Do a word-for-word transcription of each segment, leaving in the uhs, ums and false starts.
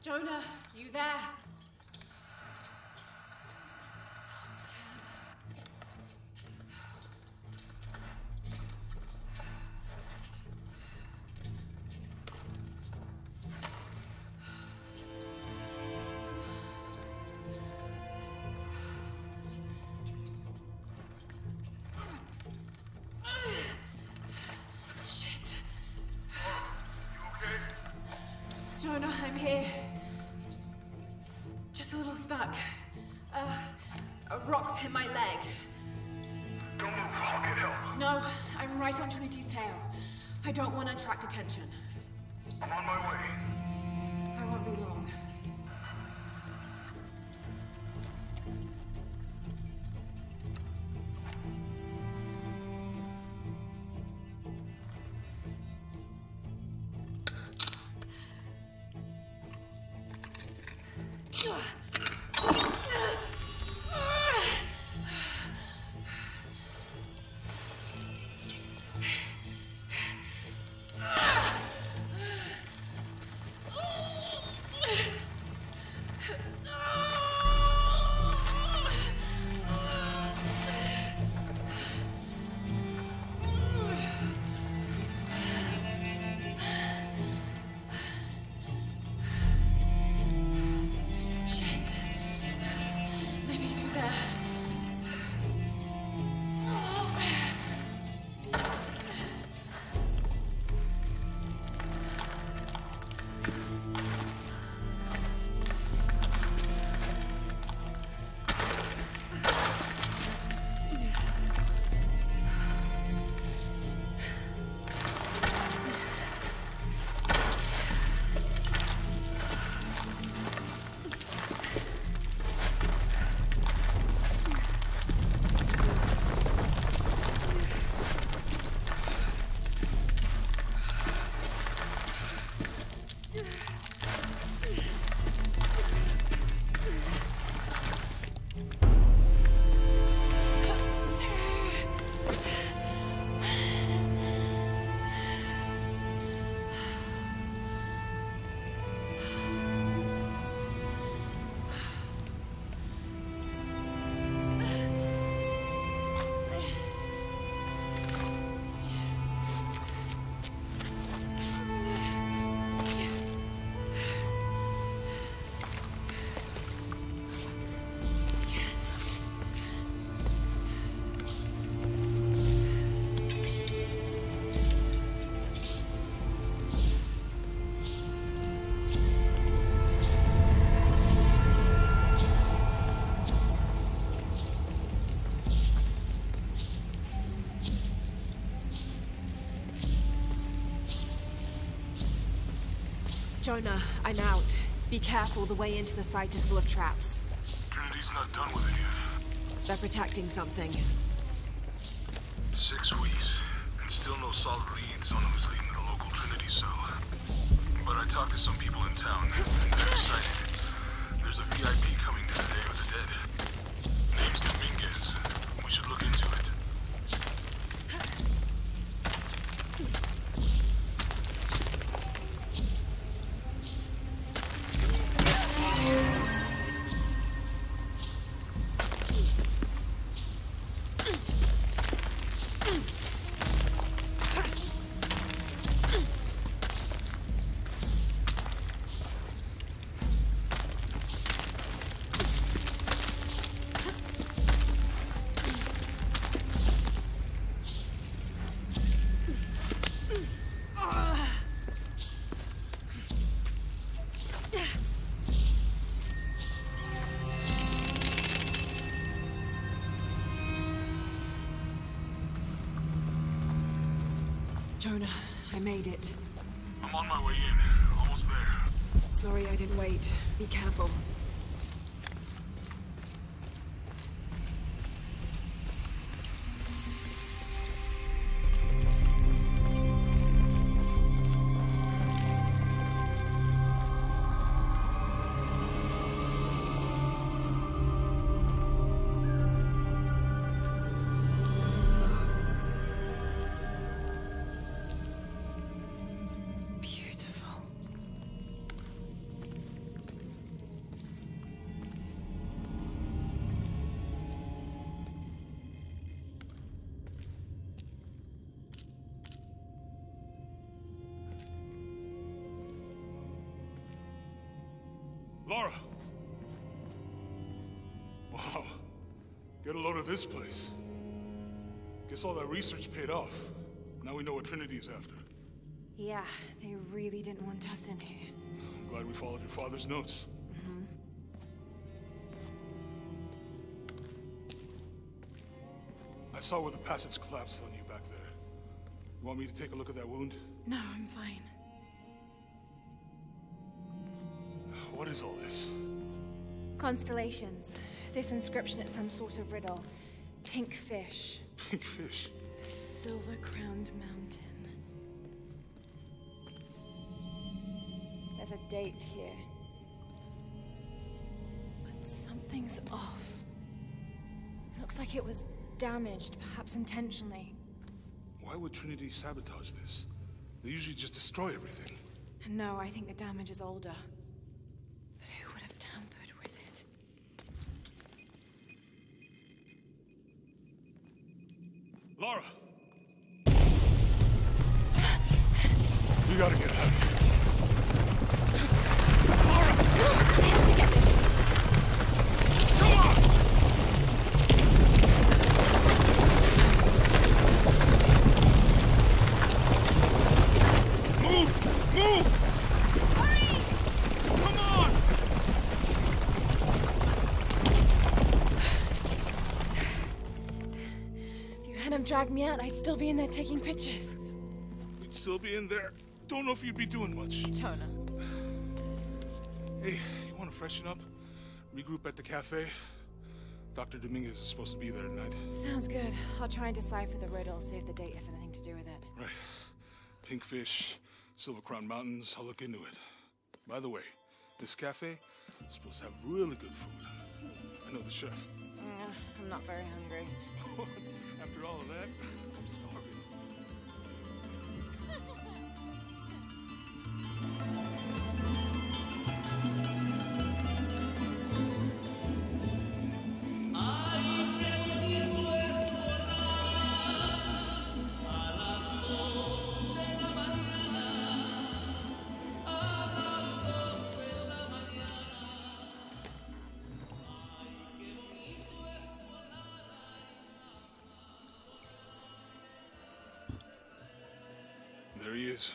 Jonah, you there? Jonah, I'm here. Just a little stuck. Uh, a rock hit my leg. Don't move, I'll get help. No, I'm right on Trinity's tail. I don't want to attract attention. I'm on my way. I won't be long. Jonah, I'm out. Be careful, the way into the site is full of traps. Trinity's not done with it yet. They're protecting something. Six weeks, and still no solid leads on who's leading the local Trinity cell. But I talked to some people in town, and they're excited. There's a V I P coming to the Day of the Dead. Name's Dominguez. We should look into it. Jonah, I made it. I'm on my way in. Almost there. Sorry I didn't wait. Be careful. Lara! Wow. Get a load of this place. Guess all that research paid off. Now we know what Trinity's after. Yeah, they really didn't want us in here. I'm glad we followed your father's notes. Mm-hmm. I saw where the passage collapsed on you back there. You want me to take a look at that wound? No, I'm fine. What is all this? Constellations. This inscription is some sort of riddle. Pink fish. Pink fish? Silver-crowned mountain. There's a date here. But something's off. It looks like it was damaged, perhaps intentionally. Why would Trinity sabotage this? They usually just destroy everything. No, I think the damage is older. But who would have tampered with it? Lara! We gotta get out of here. Lara! I have to get this. Come on! Move! Move! Hurry! Come on! If you hadn't dragged me out, I'd still be in there taking pictures. We'd still be in there. Don't know if you'd be doing much. Jonah. Hey, you want to freshen up? Regroup at the cafe? Doctor Dominguez is supposed to be there tonight. Sounds good. I'll try and decipher the riddle, see if the date has anything to do with it. Right. Pink fish, Silver Crown Mountains, I'll look into it. By the way, this cafe is supposed to have really good food. I know the chef. Uh, I'm not very hungry. After all of that, I'm starving. There he is.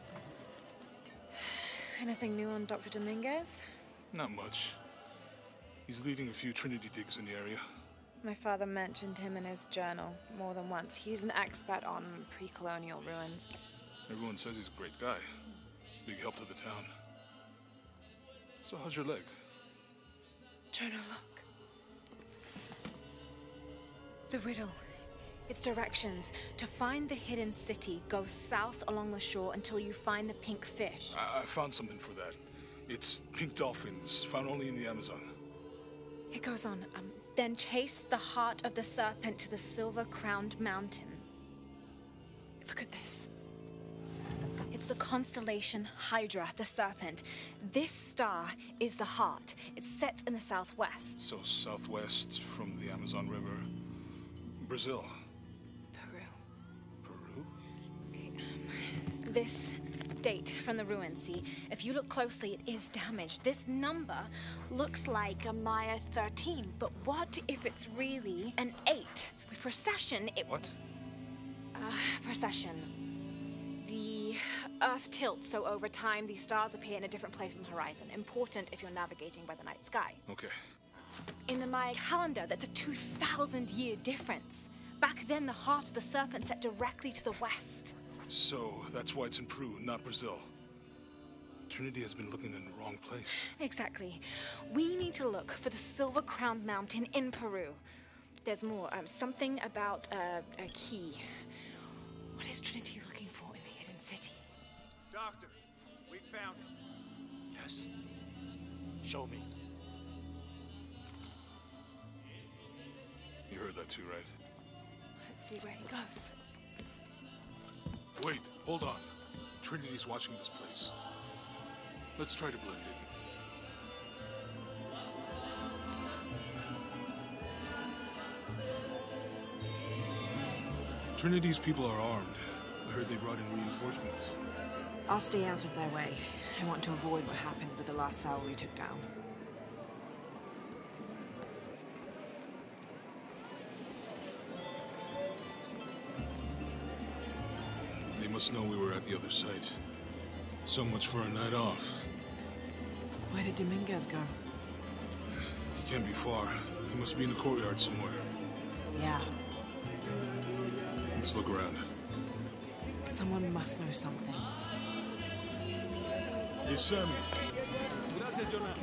Anything new on Doctor Dominguez? Not much. He's leading a few Trinity digs in the area. My father mentioned him in his journal more than once. He's an expert on pre-colonial ruins. Everyone says he's a great guy. Big help to the town. So how's your leg? Jonah, look. The riddle. Its directions. To find the hidden city, go south along the shore until you find the pink fish. I, I found something for that. It's pink dolphins, found only in the Amazon. It goes on. Um, then chase the heart of the serpent to the silver-crowned mountain. Look at this. It's the constellation Hydra, the serpent. This star is the heart. It's set in the southwest. So southwest from the Amazon River. Brazil. Peru. Peru? Okay, um, this date from the ruins, see? If you look closely, it is damaged. This number looks like a Maya thirteen, but what if it's really an eight? With precession, it... What? Uh, precession. The Earth tilts, so over time, these stars appear in a different place on the horizon. Important if you're navigating by the night sky. Okay. In the Maya calendar, that's a two thousand year difference. Back then, the heart of the serpent set directly to the west. So, that's why it's in Peru, not Brazil. Trinity has been looking in the wrong place. Exactly. We need to look for the silver-crowned mountain in Peru. There's more. Um, something about uh, a key. What is Trinity looking for in the hidden city? Doctor, we found it. Yes. Show me. You heard that too, right? Let's see where he goes. Wait, hold on. Trinity's watching this place. Let's try to blend in. Trinity's people are armed. I heard they brought in reinforcements. I'll stay out of their way. I want to avoid what happened with the last cell we took down. must know we were at the other site. So much for a night off. Where did Dominguez go? He can't be far. He must be in the courtyard somewhere. Yeah. Let's look around. Someone must know something. Hey, Sammy. Gracias, Jonah.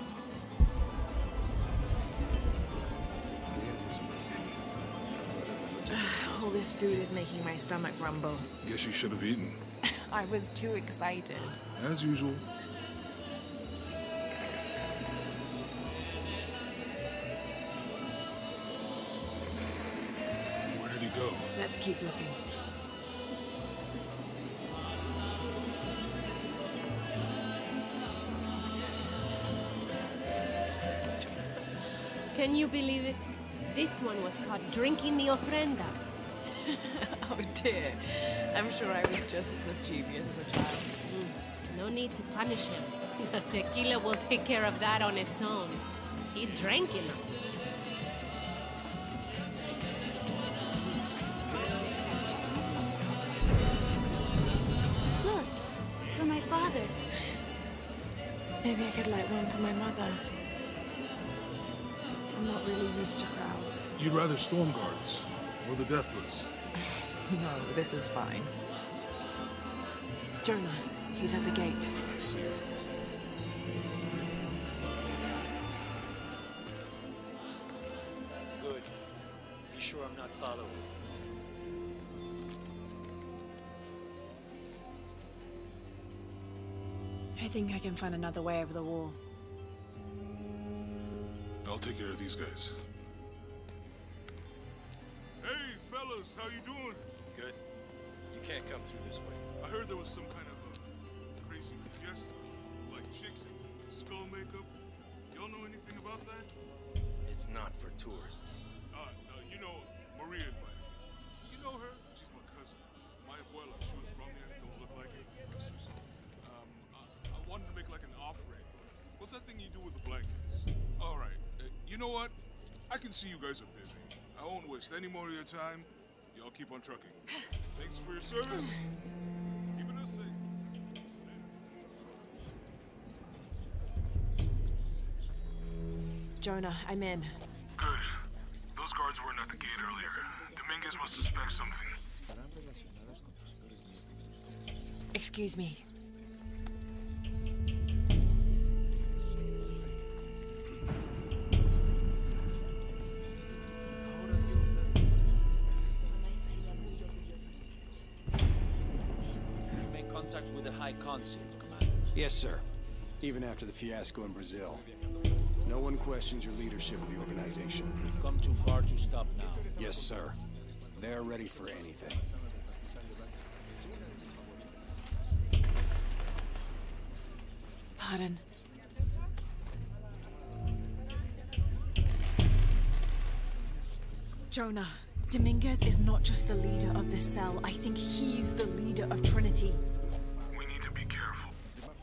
All this food is making my stomach rumble. Guess you should have eaten. I was too excited. As usual. Where did he go? Let's keep looking. Can you believe it? This one was caught drinking the ofrendas. Oh dear. I'm sure I was just as mischievous as a child. Mm. No need to punish him. The tequila will take care of that on its own. He drank enough. Look, for my father. Maybe I could light one for my mother. I'm not really used to crowds. You'd rather storm guards or the deathless? No, this is fine. Jonah, he's at the gate. I see. Good. Be sure I'm not following. I think I can find another way over the wall. I'll take care of these guys. Hey, fellas, how you doing? Good. You can't come through this way. I heard there was some kind of a crazy fiesta, like chicks in skull makeup. Y'all know anything about that? It's not for tourists. Uh, no, you know, Maria invited me. You know her? She's my cousin. My abuela, she was from here. Don't look like it. Rest her soul. Um, I, I wanted to make like an offering. What's that thing you do with the blankets? All right. Uh, you know what? I can see you guys are busy. I won't waste any more of your time. Y'all keep on trucking. Thanks for your service. Keeping us safe. Jonah, I'm in. Good. Those guards weren't at the gate earlier. Dominguez must suspect something. Excuse me. You make contact with the High Consul, Commander. Yes, sir. Even after the fiasco in Brazil. No one questions your leadership of the organization. We've come too far to stop now. Yes, sir. They're ready for anything. Pardon. Jonah, Dominguez is not just the leader of this cell. I think he's the leader of Trinity. We need to be careful.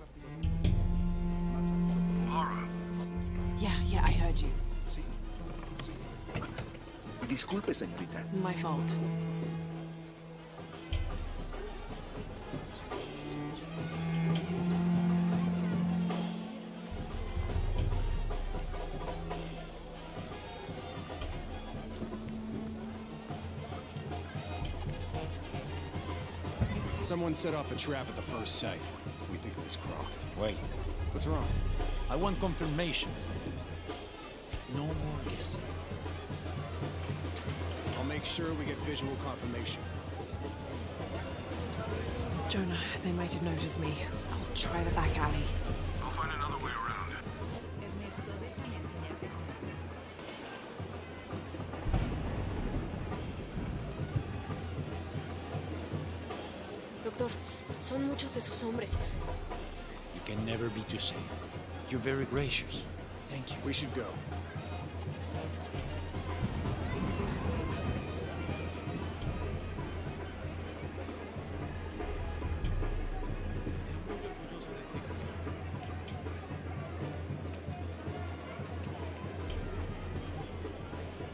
Lara. Yeah, yeah, I heard you. Disculpe, señorita. My fault. Someone set off a trap at the first site. We think it was Croft. Wait. What's wrong? I want confirmation. No more guessing. I'll make sure we get visual confirmation. Jonah, they might have noticed me. I'll try the back alley. I'll find another way around. Doctor, son muchos de sus hombres. You can never be too safe. You're very gracious. Thank you. We should go.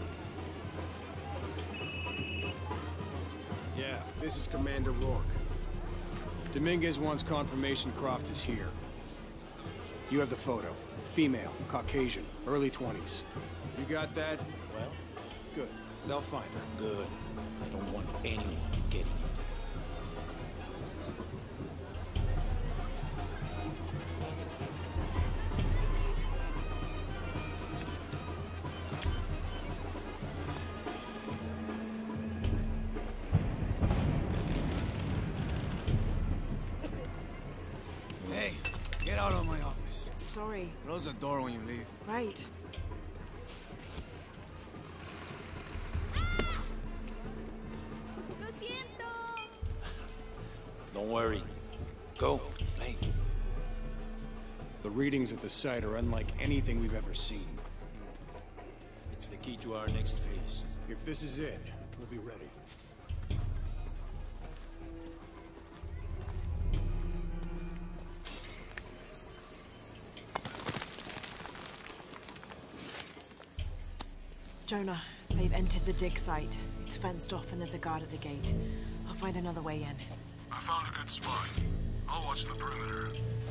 Yeah, this is Commander Rourke. Dominguez wants confirmation Croft is here. You have the photo. Female, Caucasian, early twenties. You got that? Well, Good. They'll find her. good. I don't want anyone getting in there. Hey, get out of my office. Sorry. Close the door when you leave. Right. Don't worry. Go. Hey. The readings at the site are unlike anything we've ever seen. It's the key to our next phase. If this is it, we'll be ready. Jonah, they've entered the dig site. It's fenced off and there's a guard at the gate. I'll find another way in. I found a good spot. I'll watch the perimeter.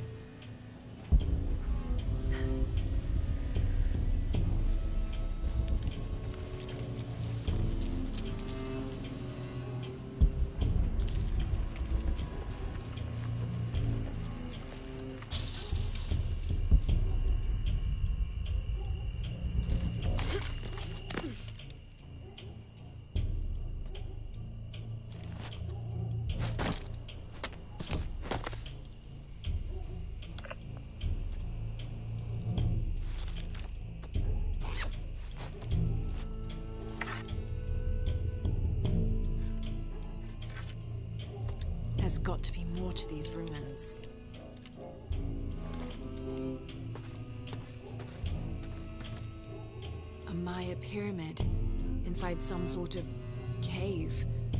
There's got to be more to these ruins. A Maya pyramid inside some sort of cave.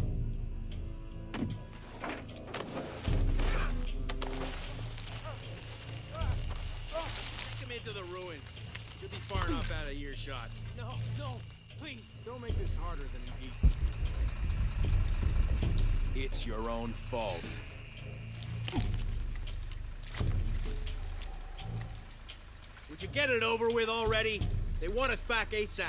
Take him into the ruins. You'll be far enough out of earshot. No, no, please, don't make this harder than it needs to be. It's your own fault. Would you get it over with already? They want us back ASAP.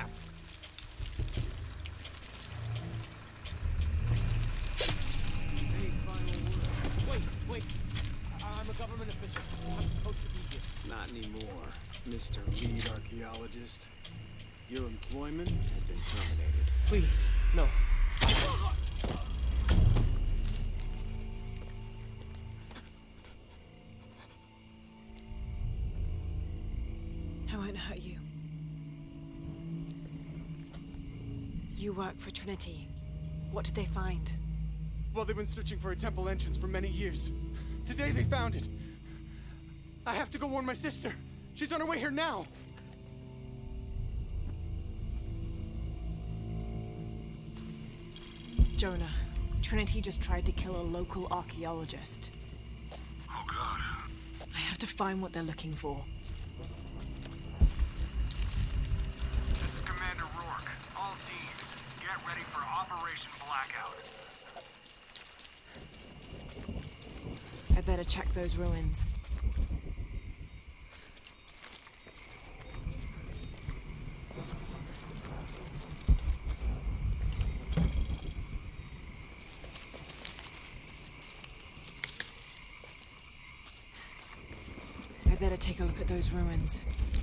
Any final word? Wait, wait. I'm a government official. I'm supposed to be here. Not anymore, Mister Lead Archaeologist. Your employment has been terminated. Please, no. I won't hurt you. You work for Trinity. What did they find? Well, they've been searching for a temple entrance for many years. Today they found it. I have to go warn my sister. She's on her way here now. Jonah, Trinity just tried to kill a local archaeologist. Oh, God. I have to find what they're looking for. This is Commander Rourke. All teams, get ready for Operation Blackout. I better check those ruins. I better take a look at those ruins.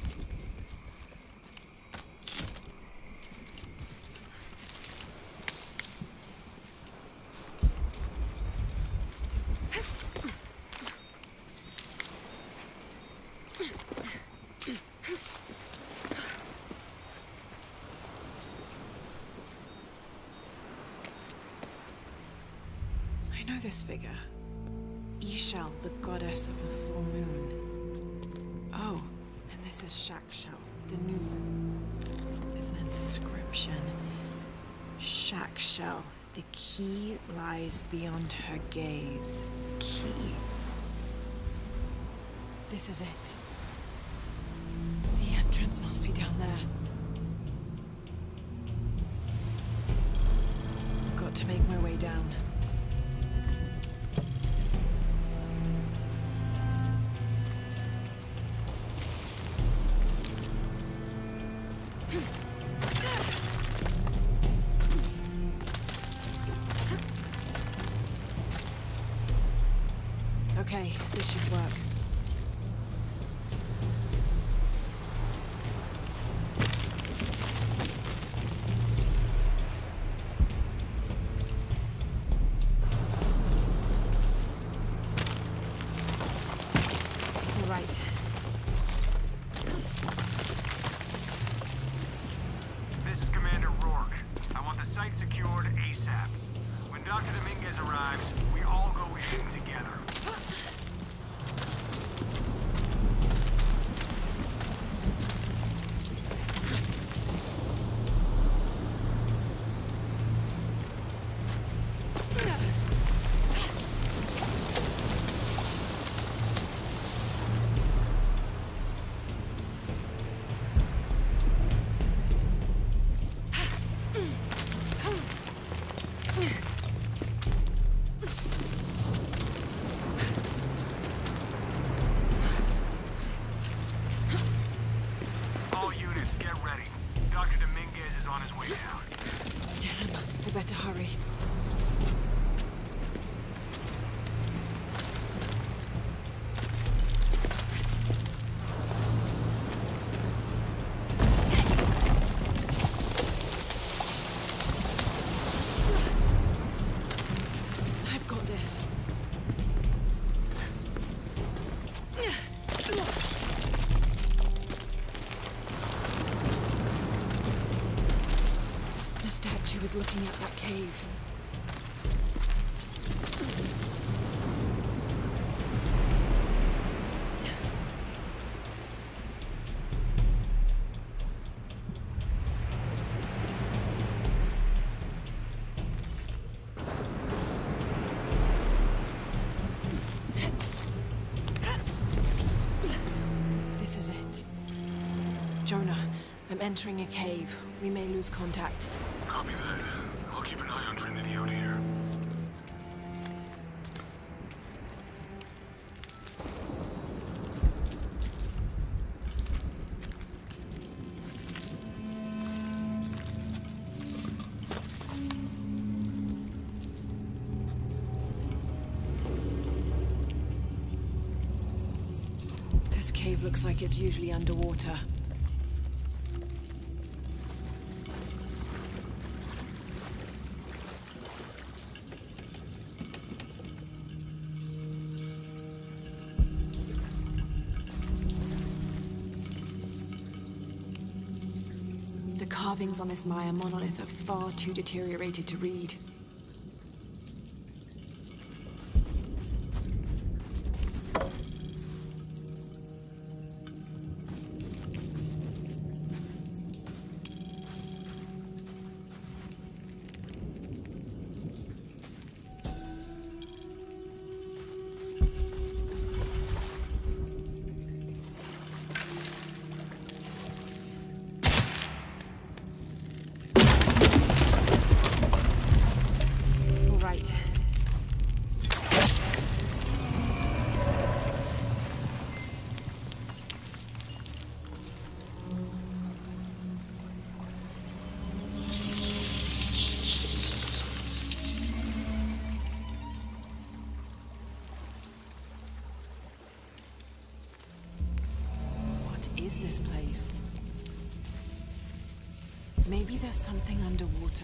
I know this figure. Ishel, the goddess of the full moon. Oh, and this is Chak Chel, the new moon. There's an inscription. Chak Chel, the key lies beyond her gaze. Key. This is it. The entrance must be down there. Got to make my way down. Okay, this should work. All right. This is Commander Rourke. I want the site secured ASAP. When Doctor Dominguez arrives, we all go in together. All units, get ready. Doctor Dominguez is on his way down. Damn, I better hurry. I've got this. The statue is looking at that cave. This is it. Jonah, I'm entering a cave. We may lose contact. Copy that. I'll keep an eye on Trinity out here. This cave looks like it's usually underwater. The carvings on this Mayan monolith are far too deteriorated to read. All right. What is this place? Maybe there's something underwater.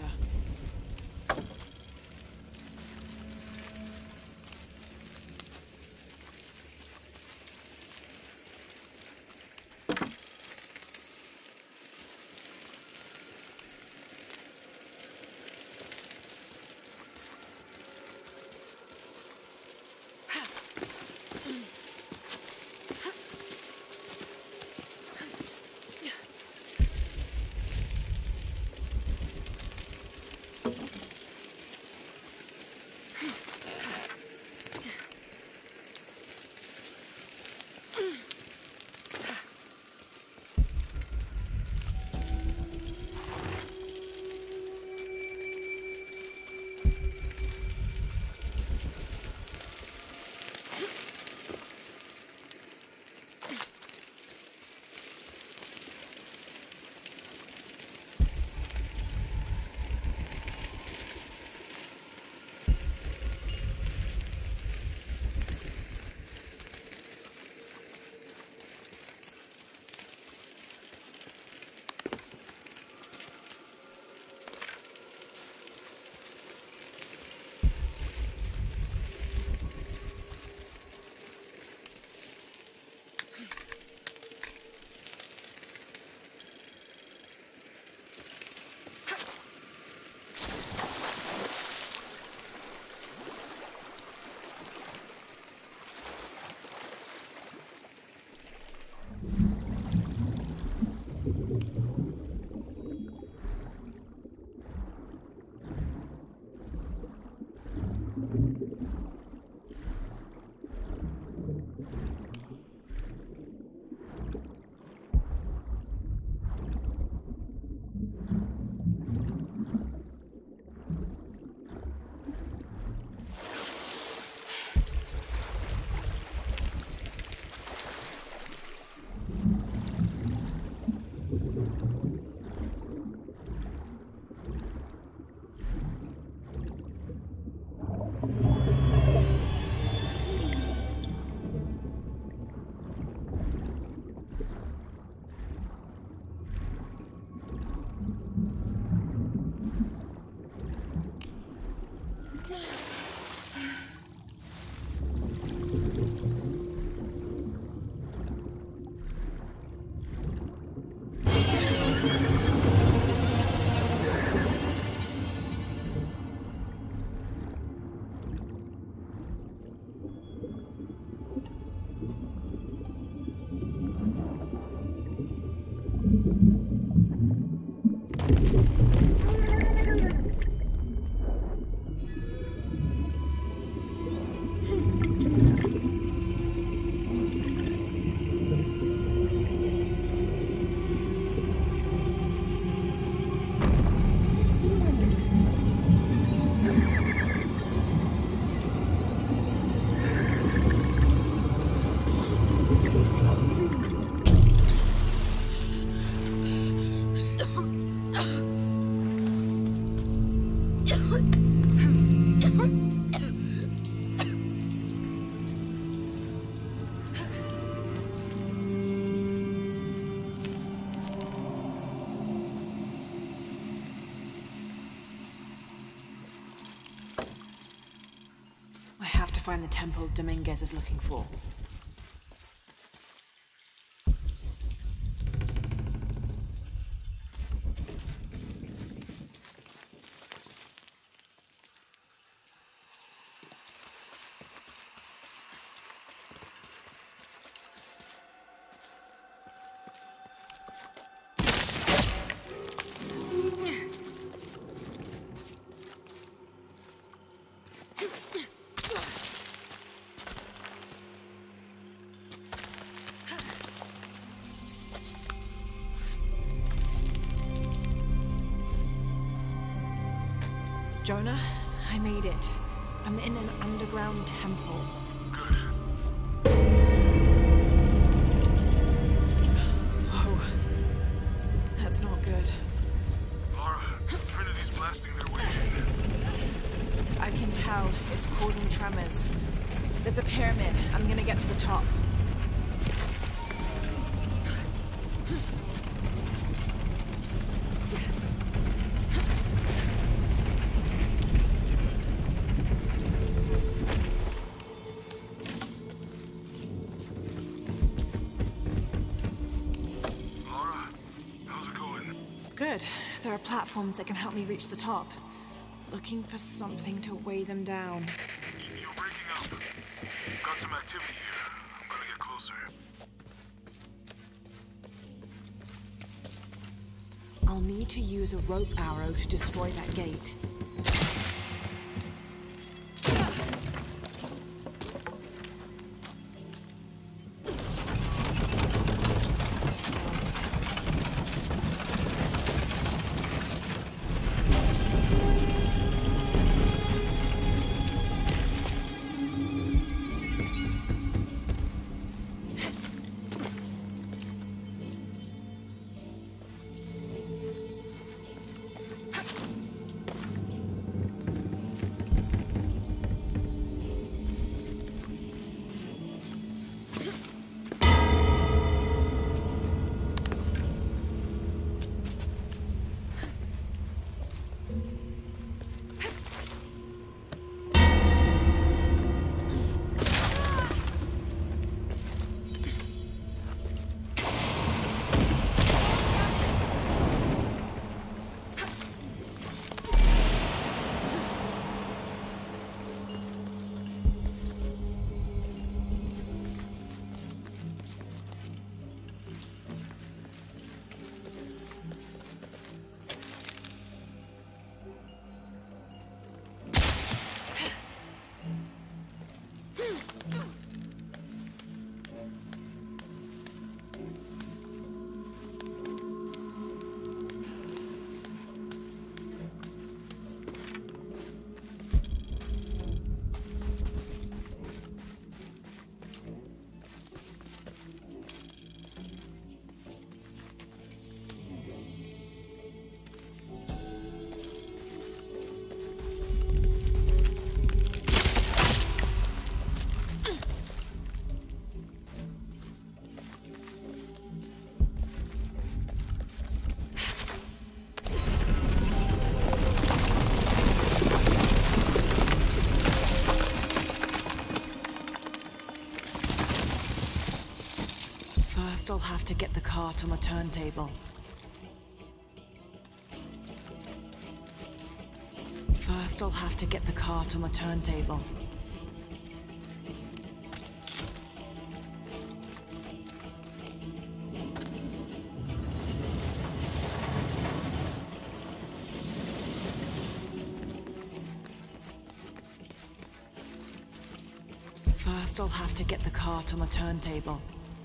Find the temple Dominguez is looking for. Jonah, I made it. I'm in an underground temple. Good. Whoa. That's not good. Lara, Trinity's blasting their way in. I can tell. It's causing tremors. There's a pyramid. I'm gonna get to the top. Good. There are platforms that can help me reach the top. Looking for something to weigh them down. You're breaking up. Got some activity here. I'm gonna get closer. I'll need to use a rope arrow to destroy that gate. First, I'll have to get the cart on the turntable. First, I'll have to get the cart on the turntable. First, I'll have to get the cart on the turntable.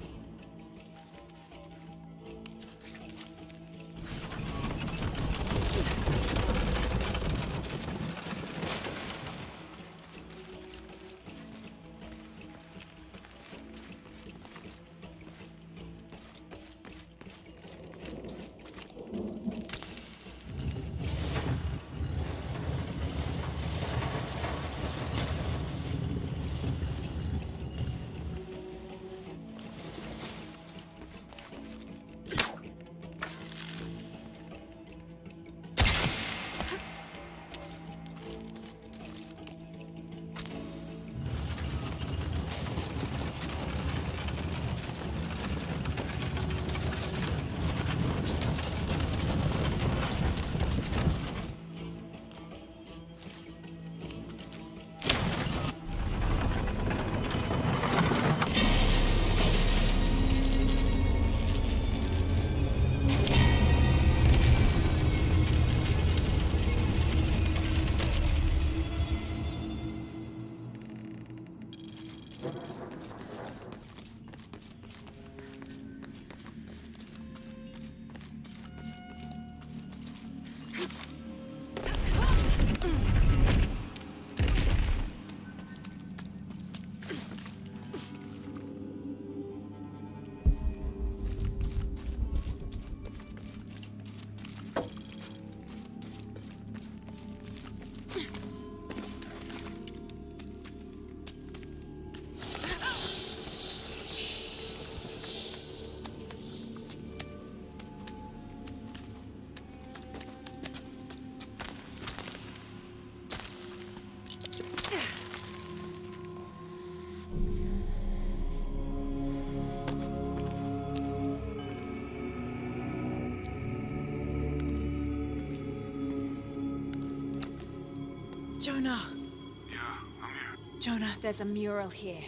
Jonah! Yeah, I'm here. Jonah, there's a mural here.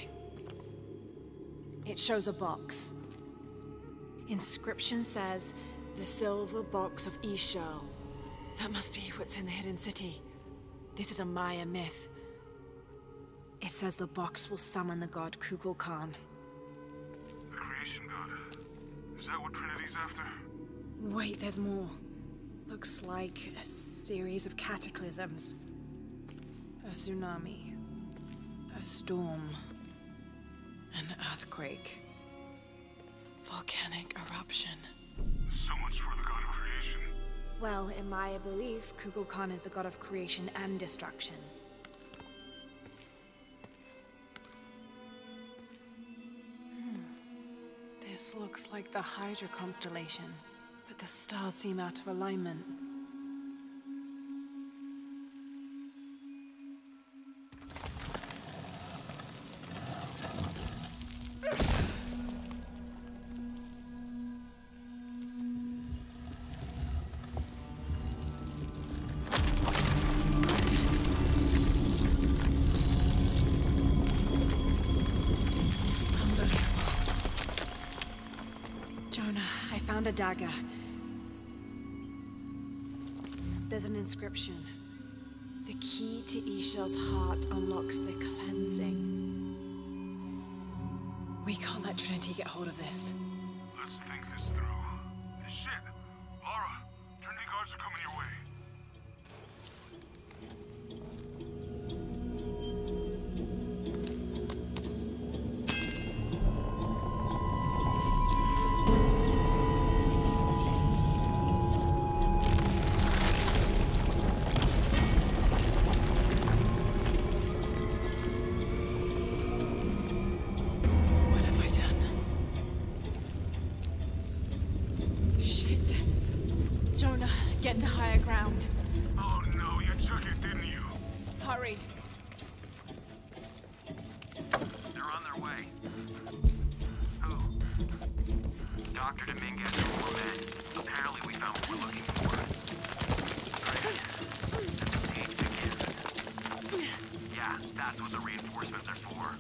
It shows a box. Inscription says, the silver box of Ishal. That must be what's in the hidden city. This is a Maya myth. It says the box will summon the god Kukulkan. The creation god. Is that what Trinity's after? Wait, there's more. Looks like a series of cataclysms. A tsunami. A storm. An earthquake. Volcanic eruption. So much for the god of creation. Well, in Maya belief, Kukulkan is the god of creation and destruction. Hmm. This looks like the Hydra constellation, but the stars seem out of alignment. A dagger. There's an inscription. The key to Ishal's heart unlocks the cleansing. We can't let Trinity get hold of this. Let's think this through. Hey, shit! Lara! Trinity guards are coming your way. Get to higher ground. Oh no, you took it, didn't you? Hurry. They're on their way. Who? Doctor Dominguez and four men. Apparently we found what we're looking for. Great. And the siege begins. Yeah, that's what the reinforcements are for.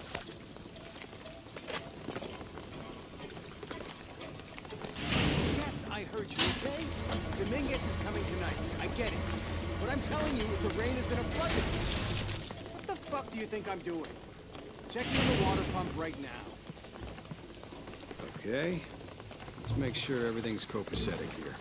Yes, I heard you, okay? Dominguez is coming tonight. I get it. What I'm telling you is the rain is gonna flood it. What the fuck do you think I'm doing? Checking the water pump right now. Okay. Let's make sure everything's copacetic here.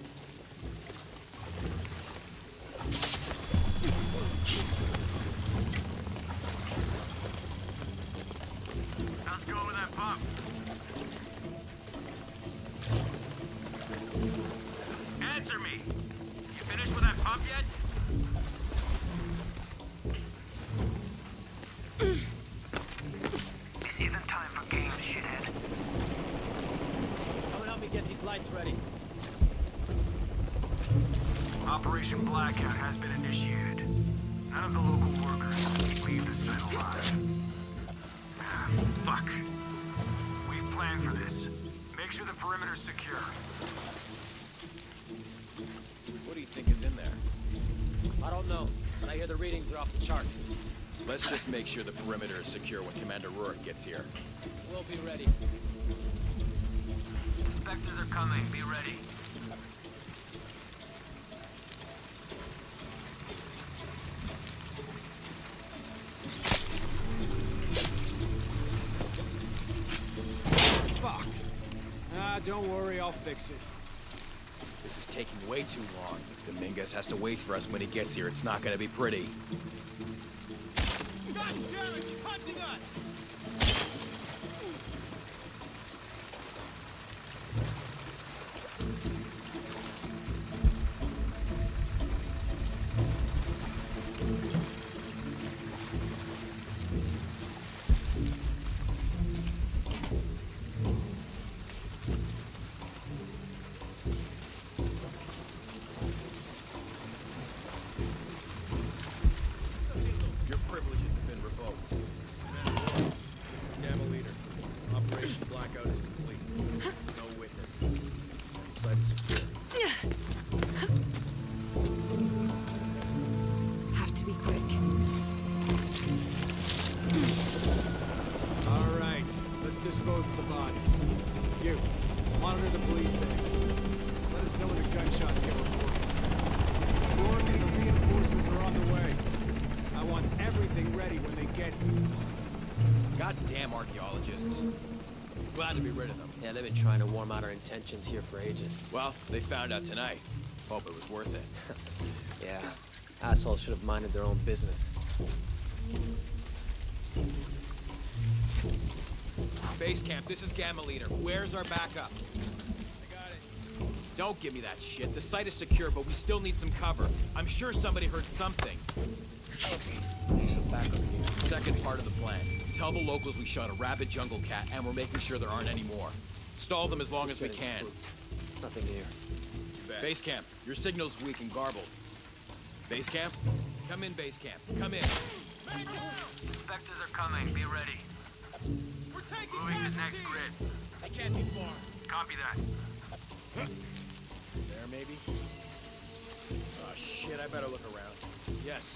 How's it going with that pump? Answer me! You finished with that pump yet? This isn't time for games, shithead. Come and help me get these lights ready. Operation Blackout has been initiated. None of the local workers leave the site alive. Ah, fuck. We've planned for this. Make sure the perimeter's secure. What do you think is in there? I don't know, but I hear the readings are off the charts. Let's just make sure the perimeter is secure when Commander Rourke gets here. We'll be ready. Inspectors are coming. Be ready. Fuck. Ah, don't worry, I'll fix it. This is taking way too long. If Dominguez has to wait for us when he gets here, it's not gonna be pretty. God damn it, he's hunting us! Your privileges have been revoked. This is Gamma Leader. Operation Blackout is complete. No witnesses. And the site is secure. Have to be quick. All right, let's dispose of the bodies. You, monitor the police bay. Let us know when the gunshots get reported. Coordinating reinforcements are on the way. I want everything ready when they get here. Goddamn archaeologists. Glad to be rid of them. Yeah, they've been trying to warm out our intentions here for ages. Well, they found out tonight. Hope it was worth it. Yeah, assholes should have minded their own business. Base camp, this is Gamma Leader. Where's our backup? I got it. Don't give me that shit. The site is secure, but we still need some cover. I'm sure somebody heard something. Need some backup here. Second part of the plan. Tell the locals we shot a rabid jungle cat, and we're making sure there aren't any more. Stall them as long as we Getting can. spooked. Nothing here. Base camp, your signal's weak and garbled. Base camp? Come in, base camp. Come in. Inspectors are coming. Be ready. We're taking Moving to next grid. I can't be far. Copy that. There, maybe? Oh, shit, I better look around. Yes.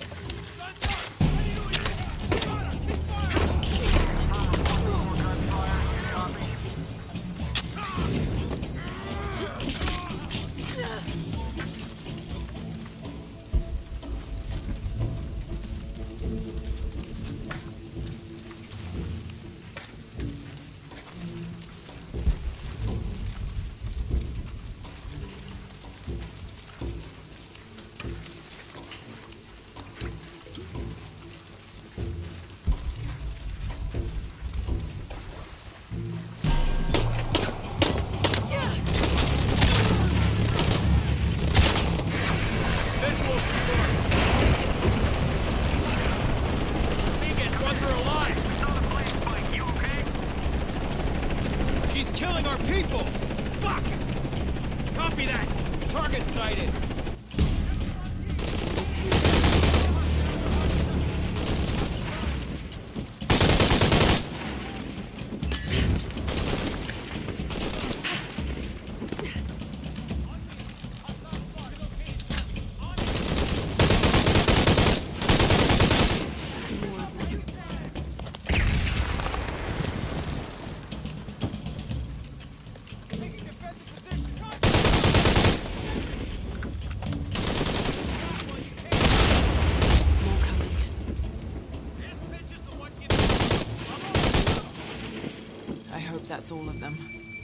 that's all of them.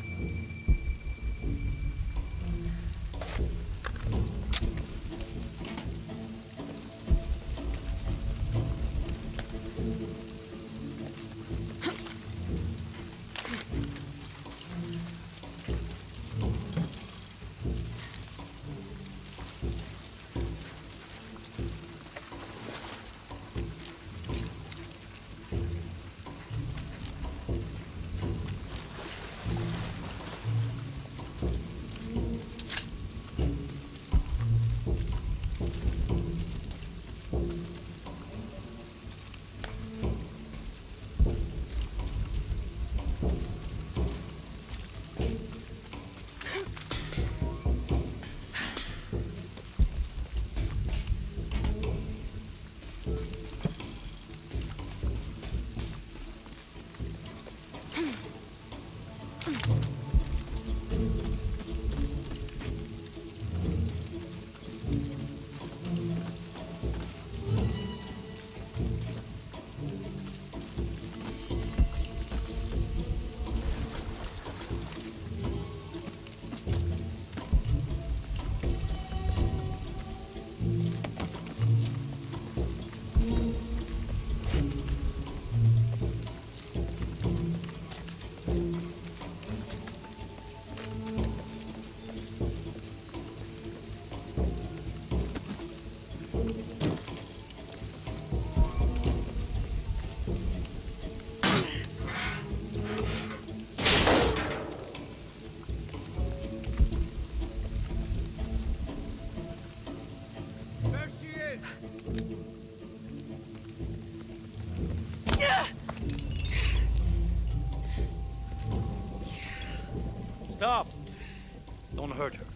Stop! Don't hurt her.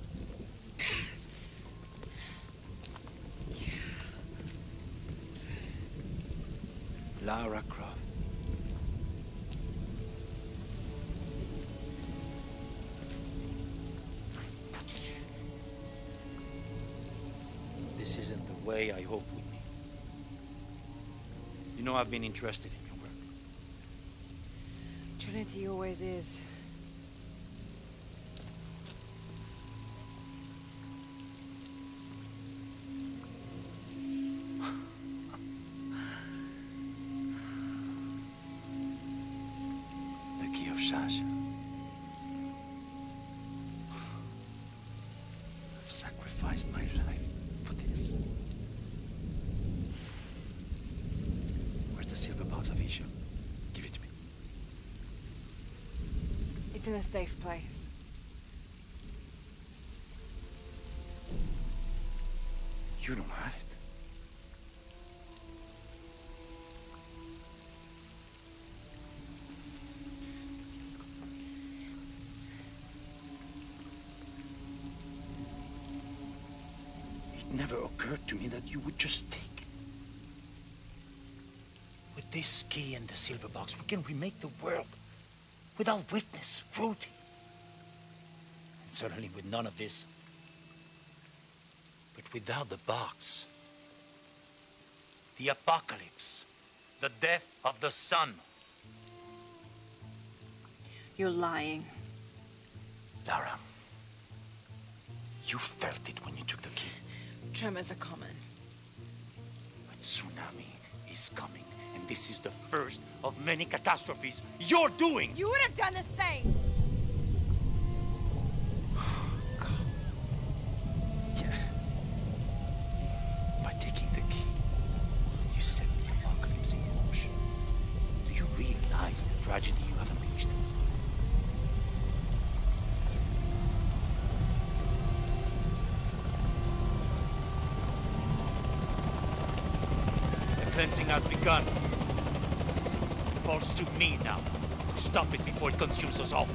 Lara Croft. This isn't the way I hoped would be. You know I've been interested in your work. Trinity always is. I've sacrificed my life for this. Where's the silver box of Isha? Give it to me. It's in a safe place. You don't have it. It never occurred to me that you would just take. With this key and the silver box, we can remake the world without witness, cruelty. And certainly with none of this. But without the box, the apocalypse, the death of the sun. You're lying. Lara, you felt it when you took the key. Tremors are common. A tsunami is coming, and this is the first of many catastrophes you're doing. You would have done the same. Yeah. By taking the key, you set the apocalypse in motion. Do you realize the tragedy you have unleashed? Cleansing has begun. It falls to me now to stop it before it consumes us all.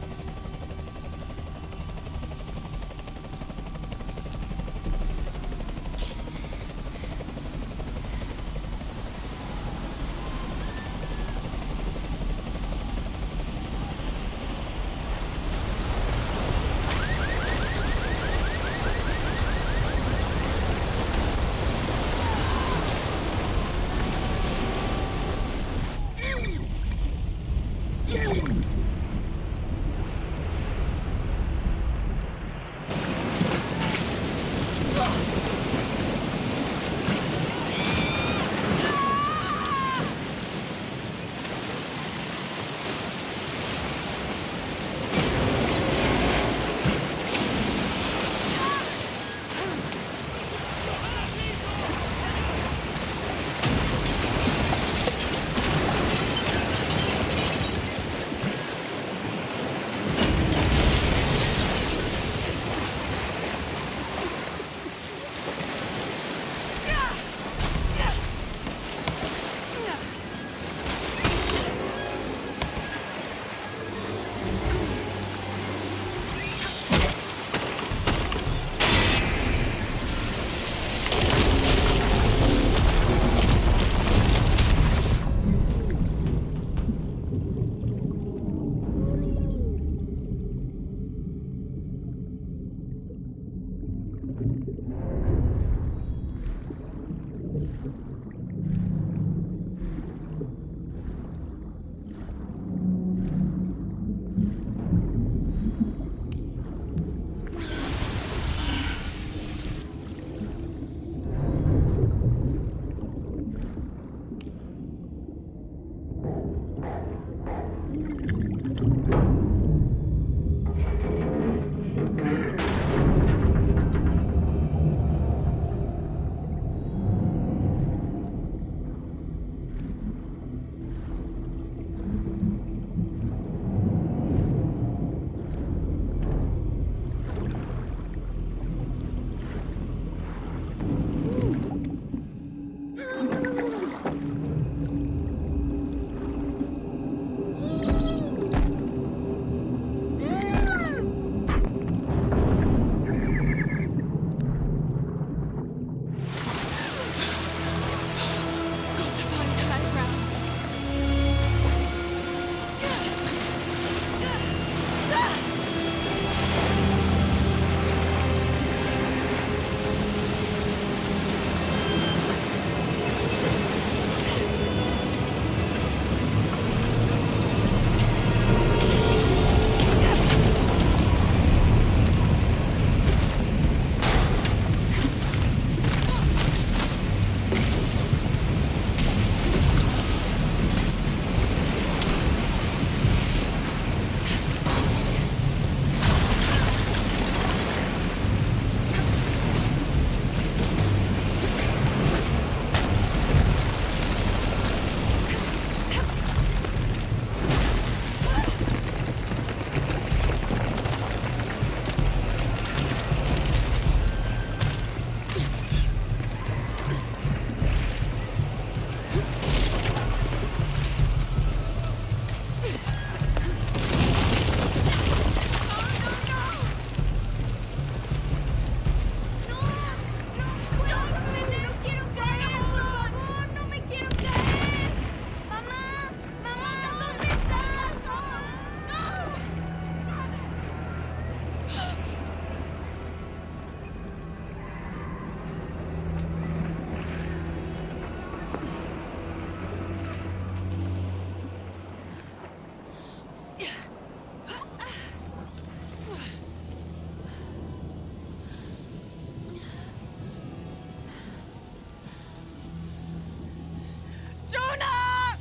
Jonah!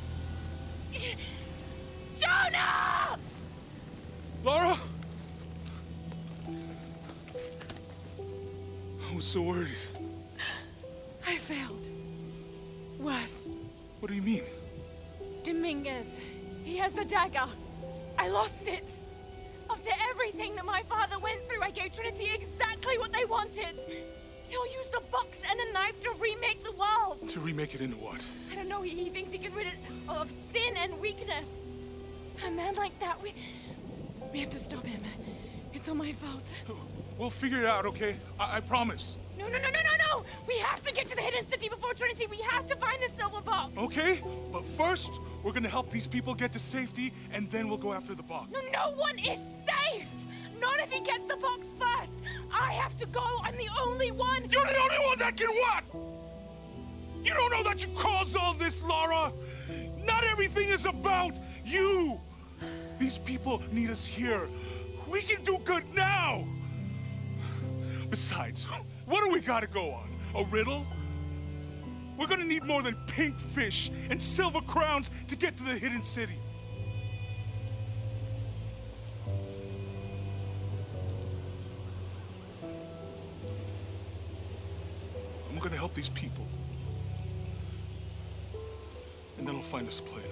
Jonah! Lara? I was so worried. I failed. Worse. What do you mean? Dominguez. He has the dagger. I lost it. After everything that my father went through, I gave Trinity exactly what they wanted. He'll use the box and the knife to remake the world. To remake it into what? I don't know. He, he thinks he can rid it of sin and weakness. A man like that, we... We have to stop him. It's all my fault. We'll figure it out, okay? I, I promise. No, no, no, no, no, no! We have to get to the hidden city before Trinity. We have to find the silver box. Okay, but first, we're gonna help these people get to safety, and then we'll go after the box. No, no one is safe! Not if he gets the box first! I have to go! I'm the only one! You're the only one that can what? You don't know that you caused all this, Lara! Not everything is about you! These people need us here. We can do good now! Besides, what do we gotta go on? A riddle? We're gonna need more than pink fish and silver crowns to get to the hidden city. I'm gonna help these people. And then I'll find us a plane.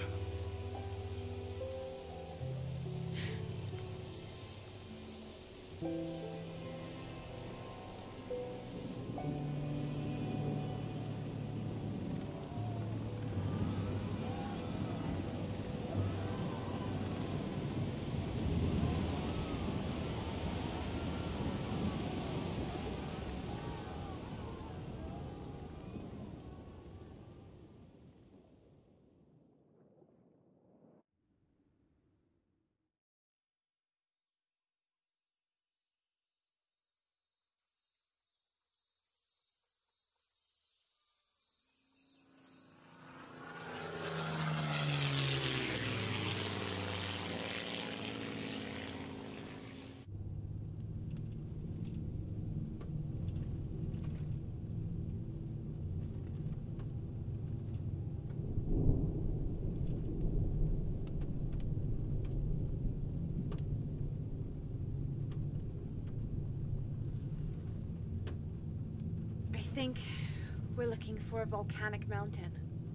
I think we're looking for a volcanic mountain.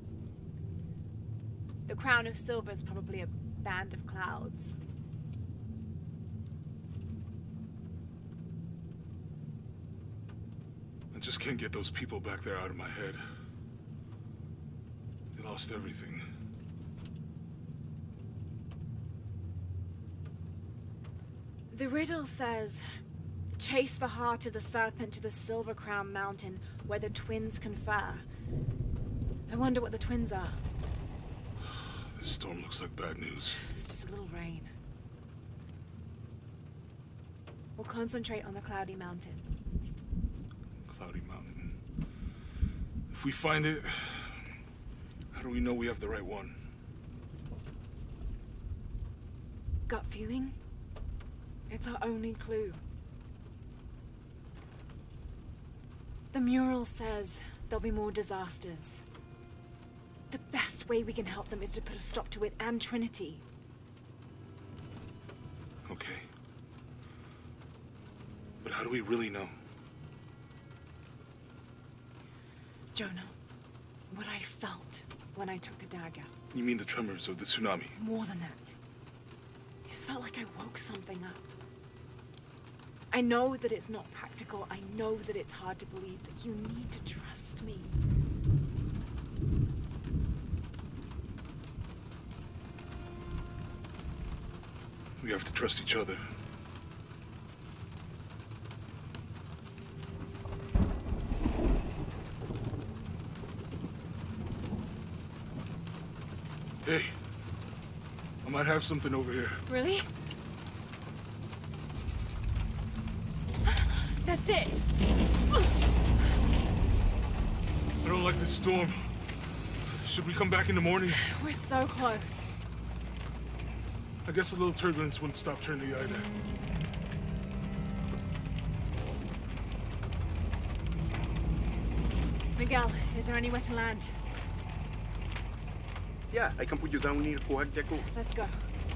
The crown of silver is probably a band of clouds. I just can't get those people back there out of my head. They lost everything. The riddle says, chase the heart of the serpent to the Silver Crown Mountain where the twins confer. I wonder what the twins are. This storm looks like bad news. It's just a little rain. We'll concentrate on the Cloudy Mountain. Cloudy Mountain. If we find it, how do we know we have the right one? Gut feeling? It's our only clue. The mural says there'll be more disasters. The best way we can help them is to put a stop to it and Trinity. Okay. But how do we really know? Jonah, what I felt when I took the dagger. You mean the tremors of the tsunami? More than that. It felt like I woke something up. I know that it's not practical. I know that it's hard to believe, but you need to trust me. We have to trust each other. Hey, I might have something over here. Really? That's it! I don't like this storm. Should we come back in the morning? We're so close. I guess a little turbulence wouldn't stop Trinity either. Miguel, is there anywhere to land? Yeah, I can put you down near Chak Chel. Let's go.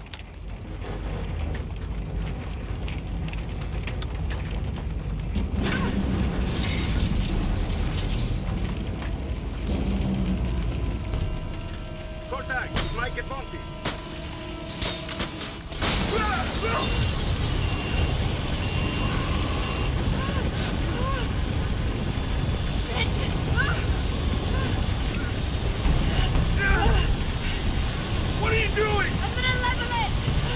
Contact! Strike it bumpy! What are you doing? I'm gonna level it!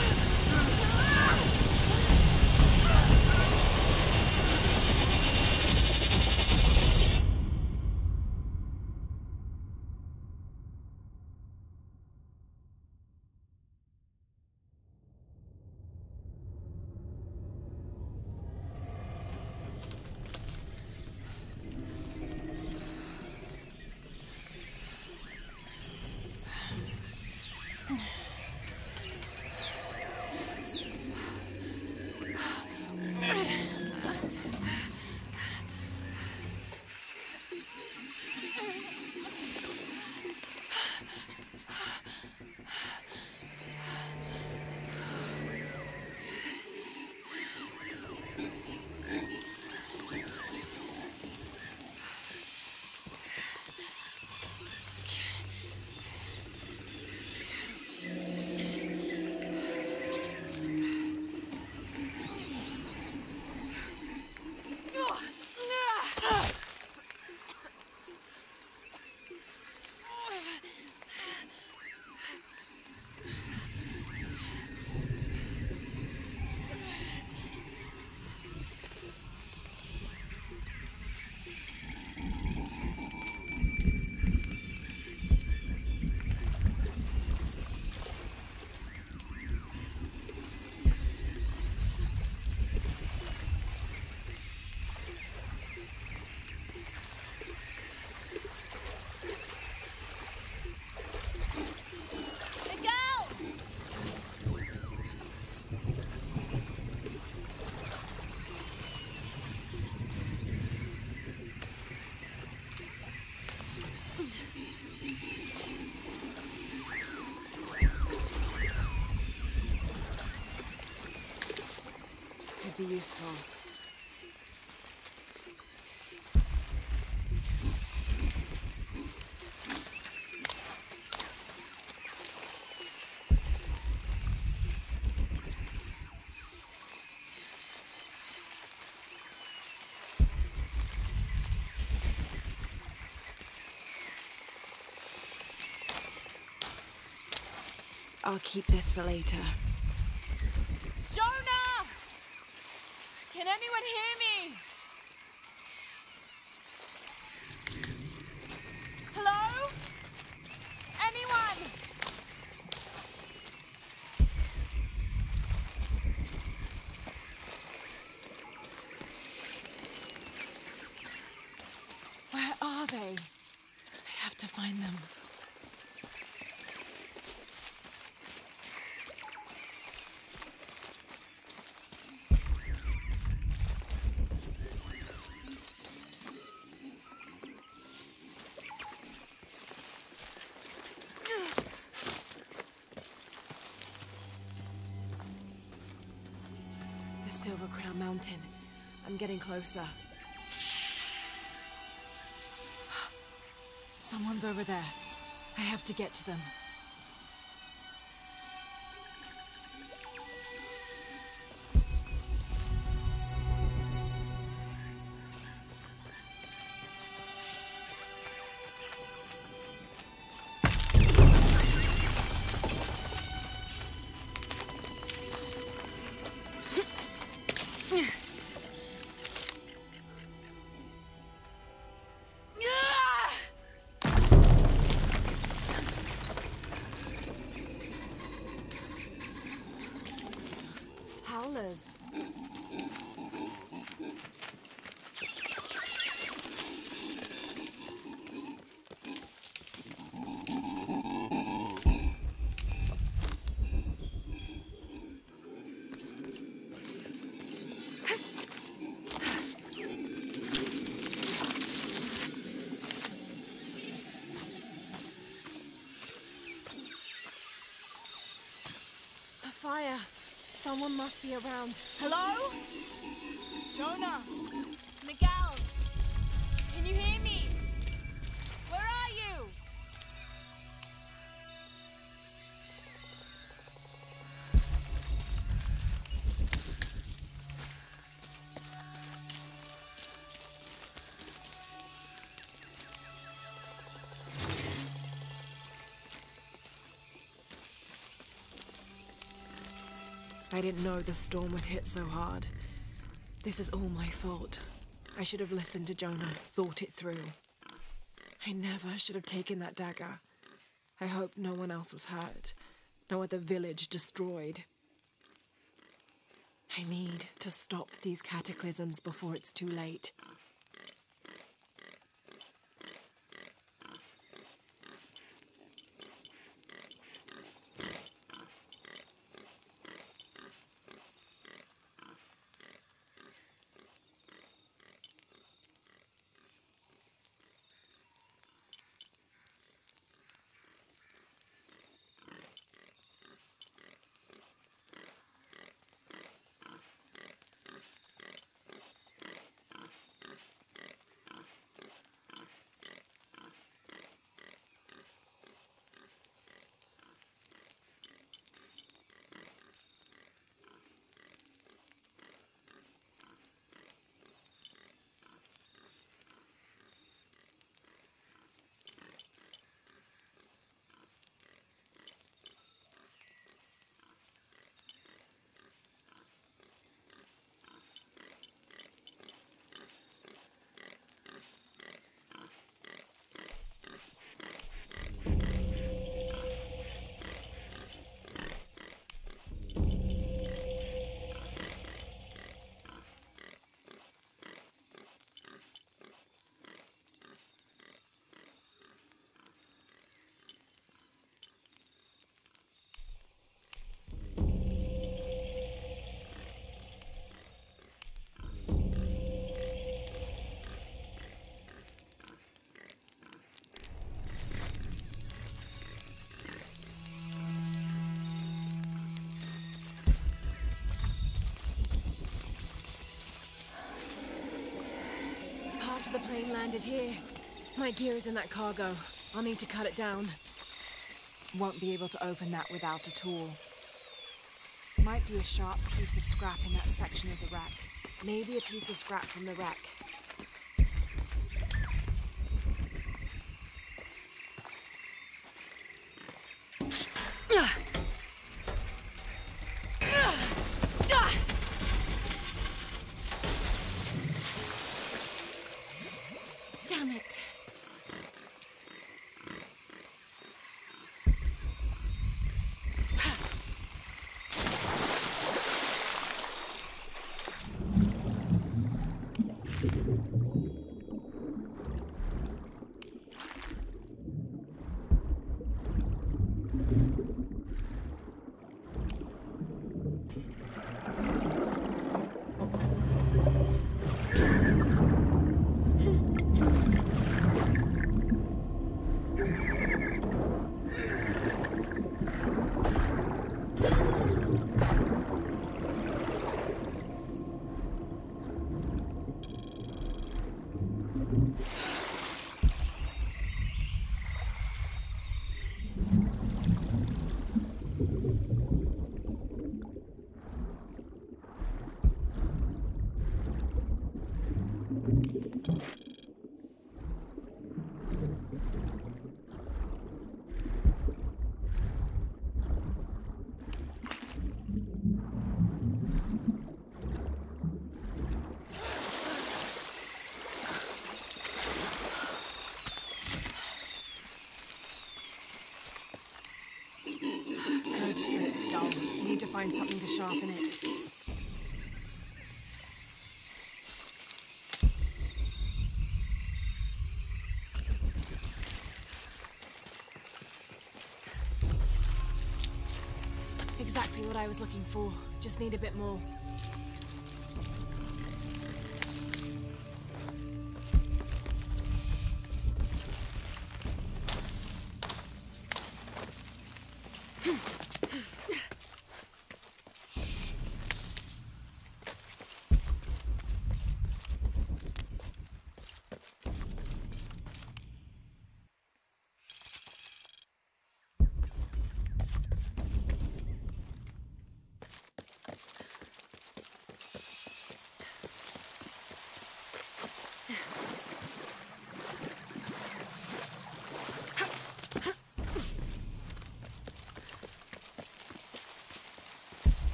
Be useful. I'll keep this for later. Jonah! Can anyone hear me? Hello? Anyone? Where are they? I have to find them. Silver Crown Mountain. I'm getting closer. Someone's over there. I have to get to them. fire. Someone must be around. Hello? Jonah? Miguel? Can you hear me? Where are you? I didn't know the storm would hit so hard. This is all my fault. I should have listened to Jonah, thought it through. I never should have taken that dagger. I hope no one else was hurt. No other village destroyed. I need to stop these cataclysms before it's too late. The plane landed here. My gear is in that cargo. I'll need to cut it down. Won't be able to open that without a tool. Might be a sharp piece of scrap in that section of the wreck. Maybe a piece of scrap from the wreck. Find something to sharpen it. Exactly what I was looking for. Just need a bit more.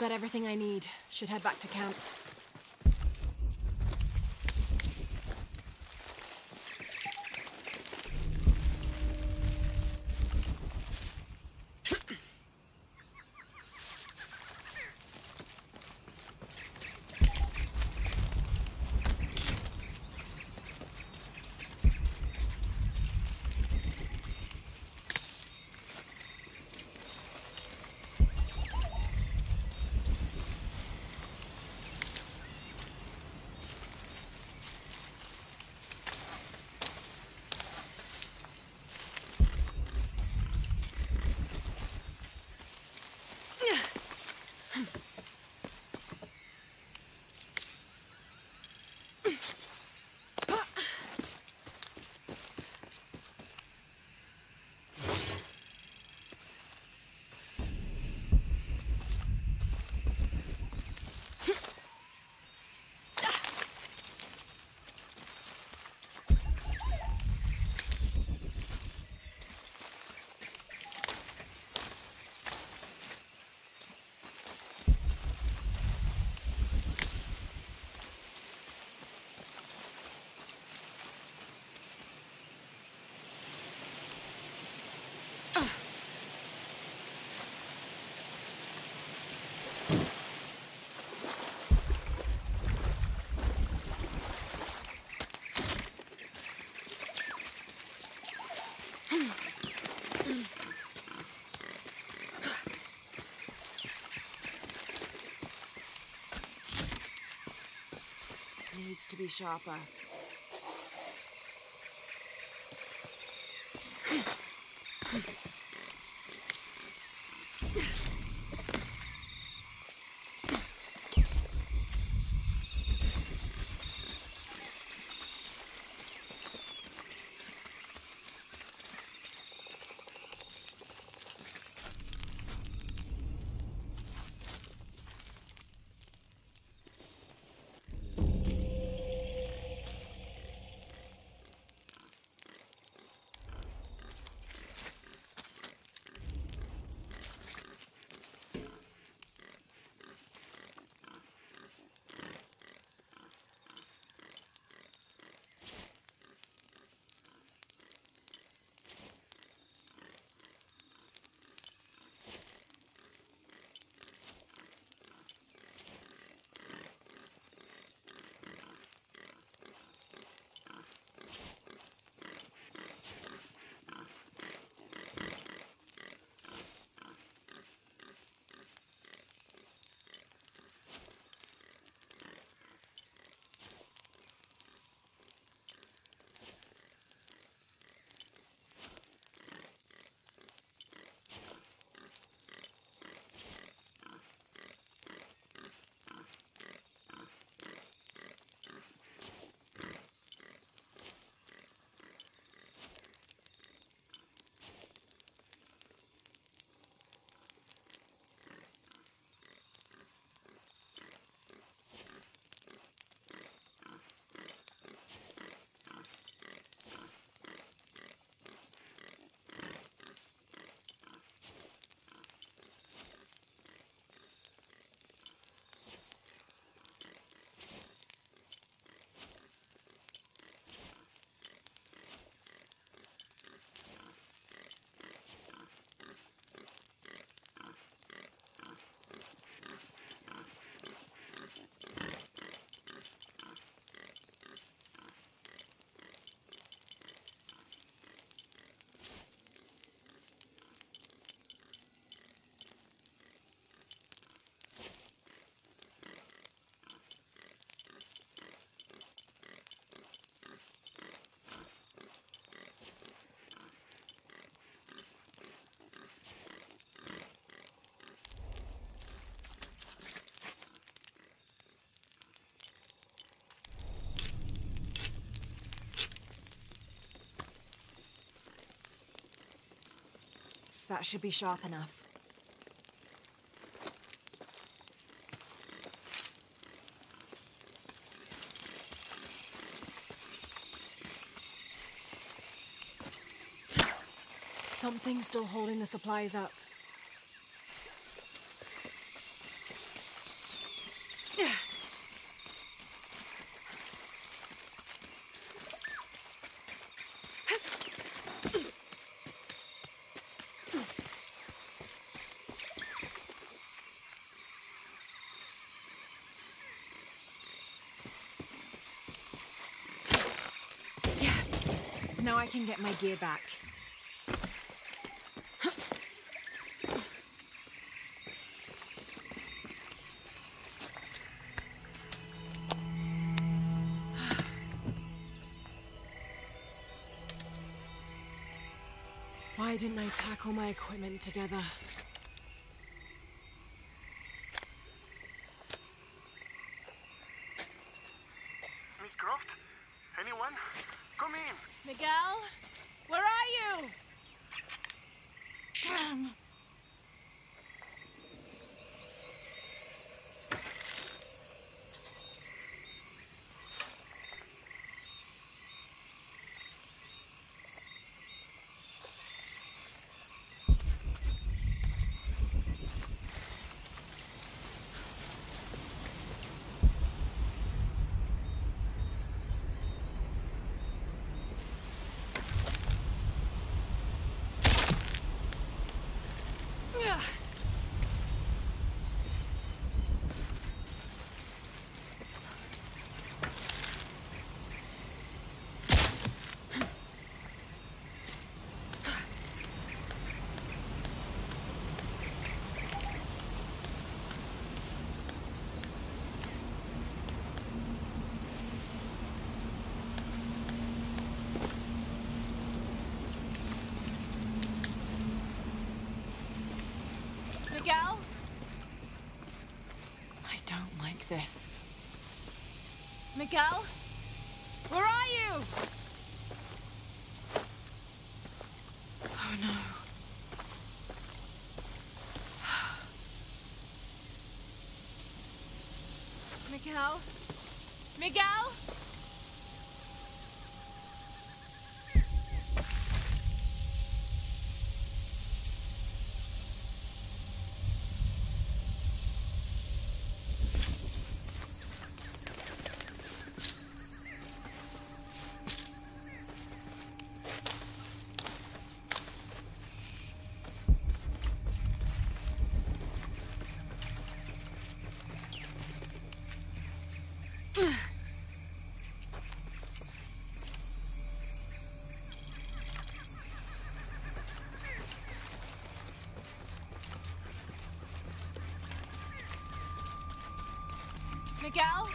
got everything I need. Should head back to camp. Needs to be sharper. That should be sharp enough. Something's still holding the supplies up. Now I can get my gear back. Why didn't I pack all my equipment together? Miss Croft? Anyone? Come in. Miguel? Where are you? Damn. Miguel? I don't like this. Miguel? Where are you? Oh no. Miguel? Miguel? Miguel?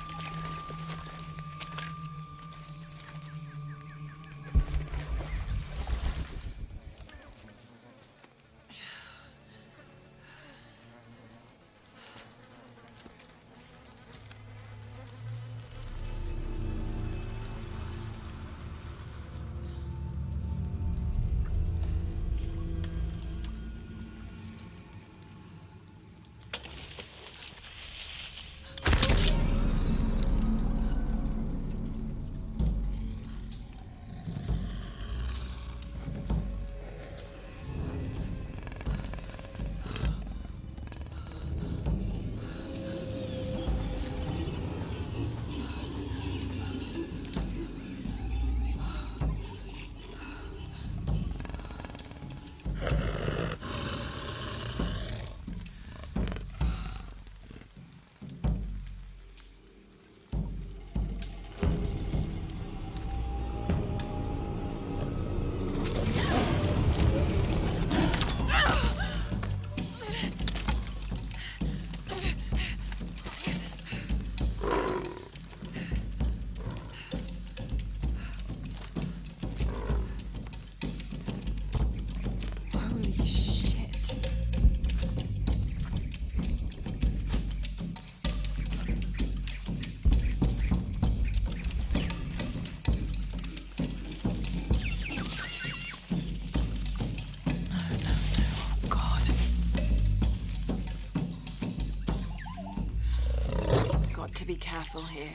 Be careful here.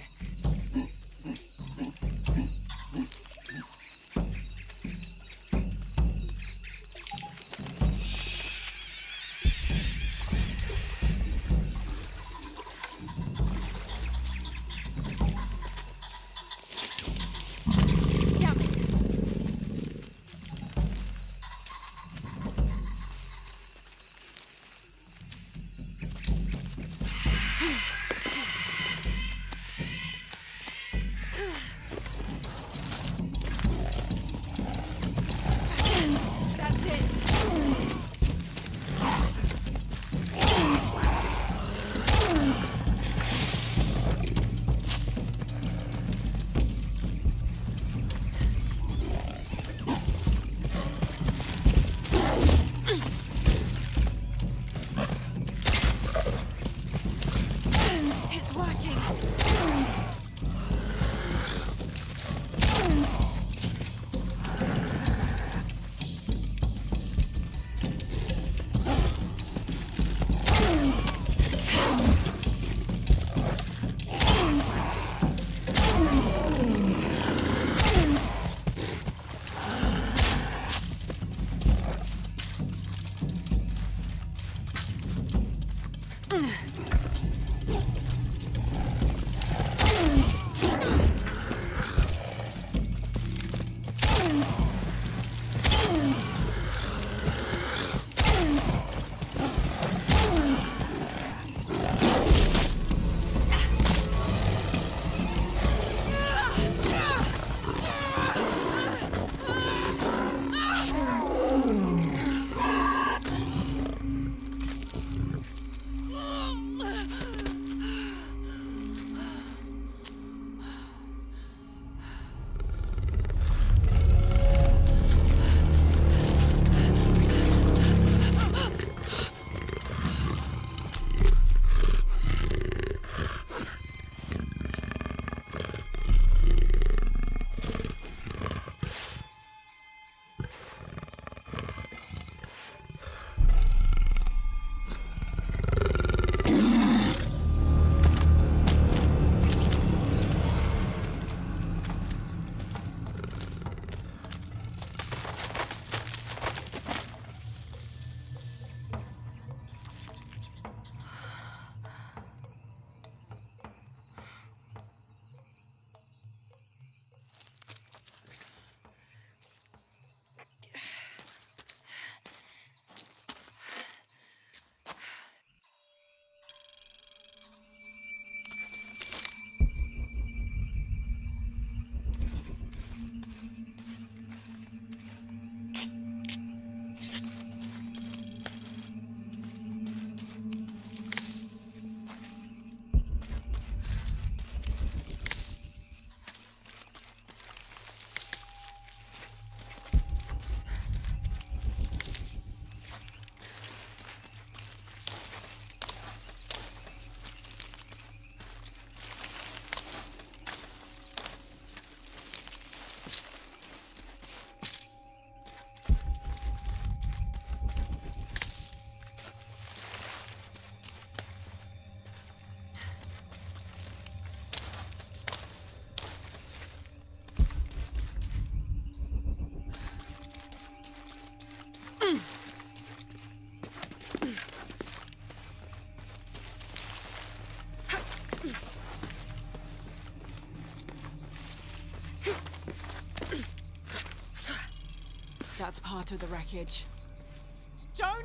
That's part of the wreckage. Jonah!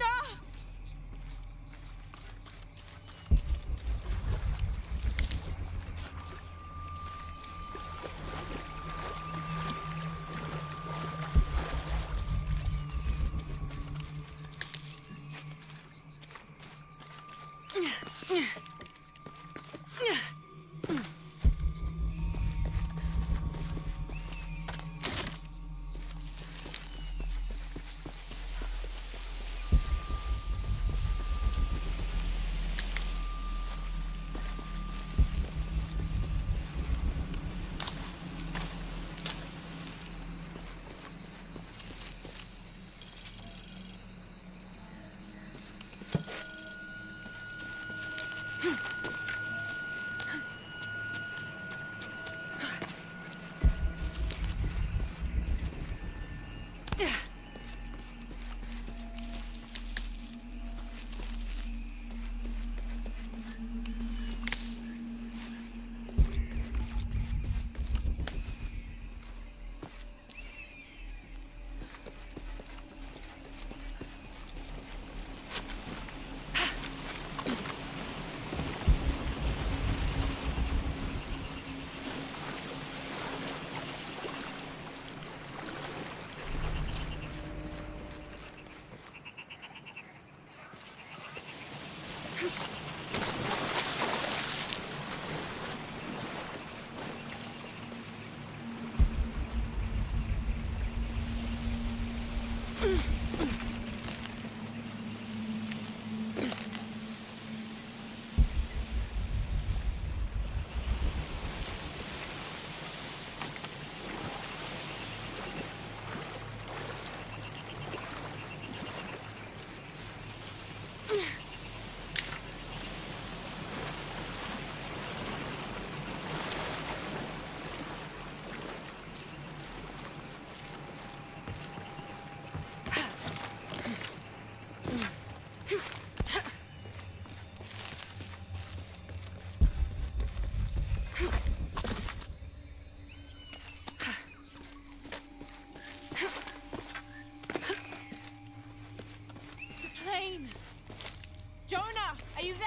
Jonah, are you there?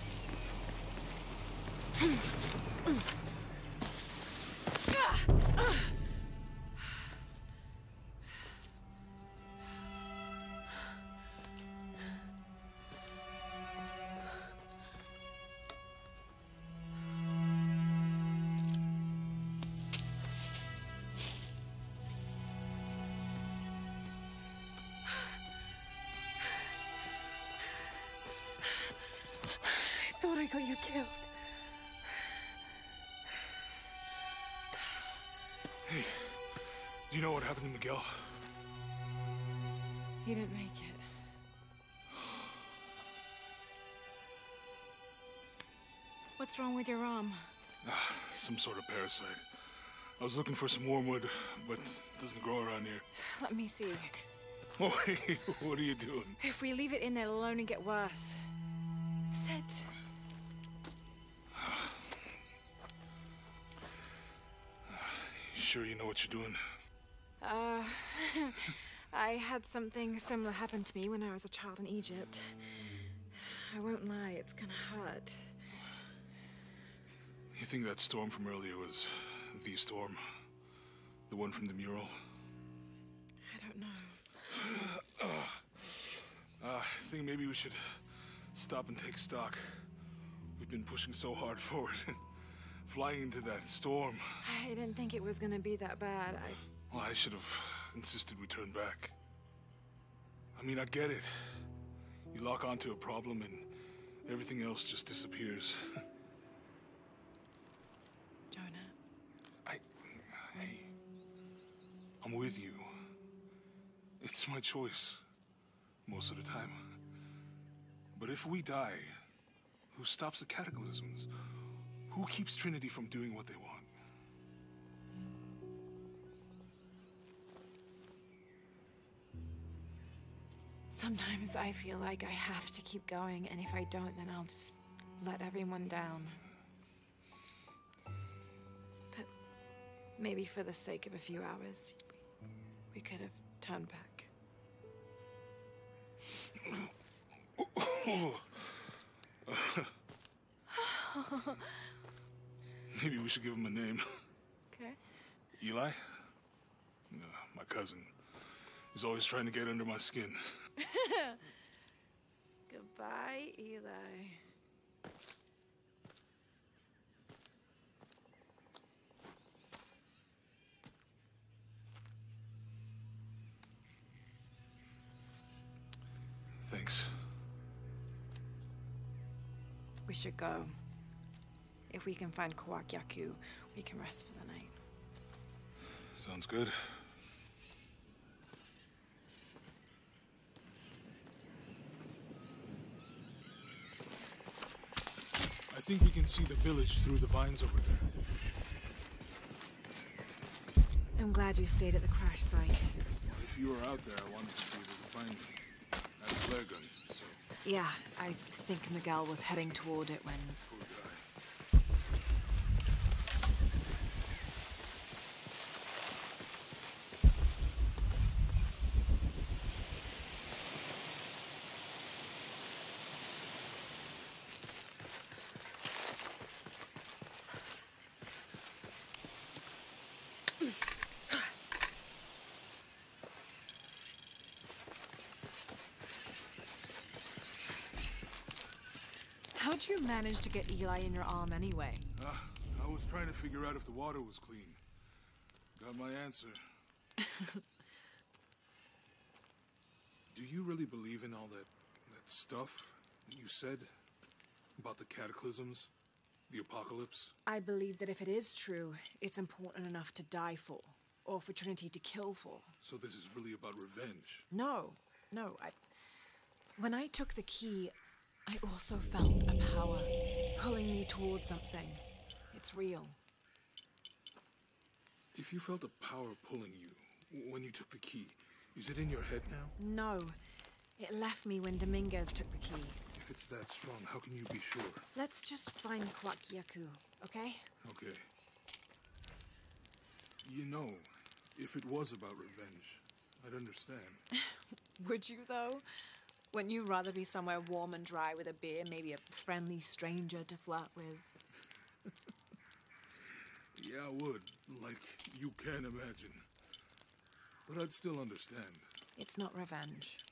I got you killed. Hey, do you know what happened to Miguel? He didn't make it. What's wrong with your arm? Ah, some sort of parasite. I was looking for some wormwood, but it doesn't grow around here. Let me see. Oh, hey, what are you doing? If we leave it in there alone and get worse. Sit. Sure you know what you're doing? Uh, I had something similar happen to me when I was a child in Egypt. I won't lie, it's gonna hurt. You think that storm from earlier was the storm? The one from the mural? I don't know. uh, I think maybe we should stop and take stock. We've been pushing so hard forward. Flying into that storm. I didn't think it was gonna be that bad. I... Well, I should have insisted we turn back. I mean, I get it. You lock onto a problem and everything else just disappears. Jonah. I... Hey. I'm with you. It's my choice. Most of the time. But if we die, who stops the cataclysms? Who keeps Trinity from doing what they want? Sometimes I feel like I have to keep going, and if I don't, then I'll just let everyone down. But maybe for the sake of a few hours, we could have turned back. Oh. Uh, maybe we should give him a name. Okay. Eli? No, my cousin. He's always trying to get under my skin. Goodbye, Eli. Thanks. We should go. If we can find Kwak Yaku, we can rest for the night. Sounds good. I think we can see the village through the vines over there. I'm glad you stayed at the crash site. Well, if you were out there, I wanted to be able to find me. I had a flare gun, so... Yeah, I think Miguel was heading toward it when... Poor guy. How'd you manage to get Eli in your arm anyway? Uh, I was trying to figure out if the water was clean. Got my answer. Do you really believe in all that, that stuff that you said? About the cataclysms? The apocalypse? I believe that if it is true, it's important enough to die for. Or for Trinity to kill for. So this is really about revenge? No, no. I... When I took the key, I also felt a power pulling me towards something. It's real. If you felt a power pulling you when you took the key, is it in your head now? No. It left me when Dominguez took the key. If it's that strong, how can you be sure? Let's just find Kwak Yaku, okay? Okay. You know, if it was about revenge, I'd understand. Would you, though? Wouldn't you rather be somewhere warm and dry with a beer, maybe a friendly stranger to flirt with? Yeah, I would. Like you can imagine. But I'd still understand. It's not revenge.